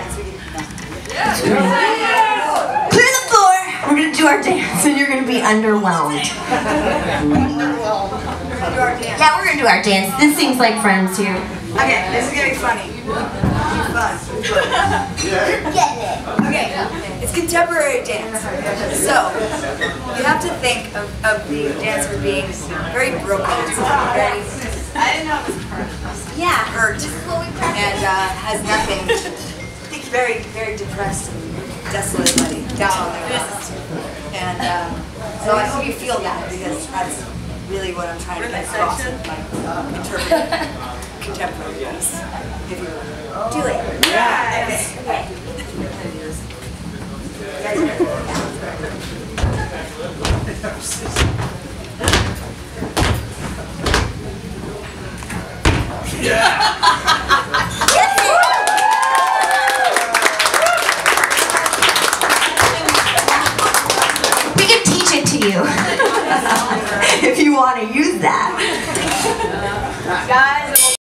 dance. We can, Clear the floor. We're gonna do our dance, and you're gonna be underwhelmed. Yeah, we're gonna do our dance. This seems like friends here. Okay, this is gonna be funny. Fun. You're getting it. Okay, it's contemporary dance. So, you have to think of the dancer being very broken, very, I didn't know it was hurt. Yeah, hurt, and has nothing. Very, very depressed and desolate, like down on their luck. And so I hope you feel that, because that's really what I'm trying to get across with my interpreting contemporary piece. If you do it. Yes. Okay. We can teach it to you if you want to use that. Guys.